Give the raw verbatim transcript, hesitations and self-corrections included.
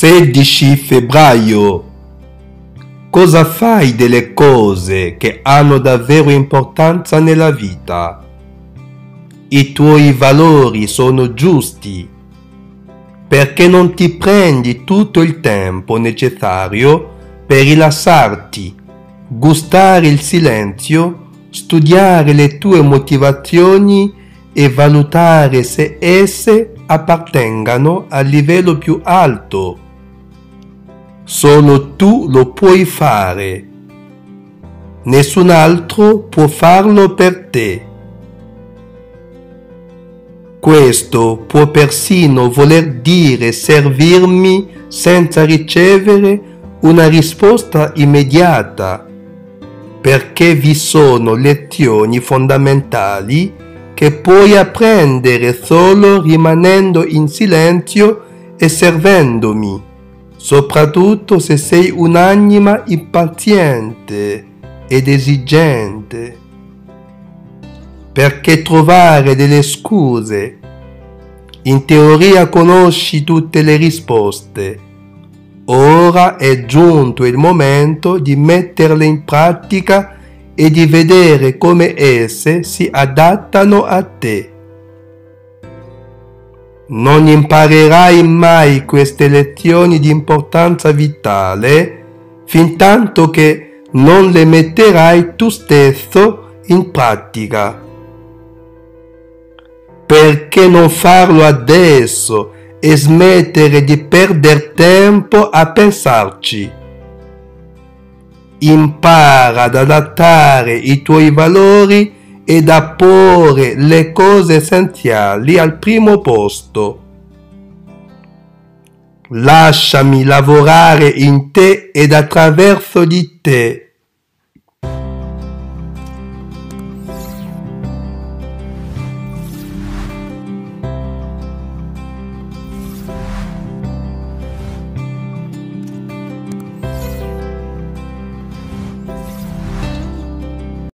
sedici febbraio. Cosa fai delle cose che hanno davvero importanza nella vita? I tuoi valori sono giusti? Perché non ti prendi tutto il tempo necessario per rilassarti, gustare il silenzio, studiare le tue motivazioni e valutare se esse appartengano al livello più alto? Solo tu lo puoi fare. Nessun altro può farlo per te. Questo può persino voler dire servirmi senza ricevere una risposta immediata, perché vi sono lezioni fondamentali che puoi apprendere solo rimanendo in silenzio e servendomi, soprattutto se sei un'anima impaziente ed esigente. Perché trovare delle scuse? In teoria conosci tutte le risposte. Ora è giunto il momento di metterle in pratica e di vedere come esse si adattano a te. Non imparerai mai queste lezioni di importanza vitale fintanto che non le metterai tu stesso in pratica. Perché non farlo adesso e smettere di perdere tempo a pensarci? Impara ad adattare i tuoi valori ed a porre le cose essenziali al primo posto. Lasciami lavorare in te ed attraverso di te.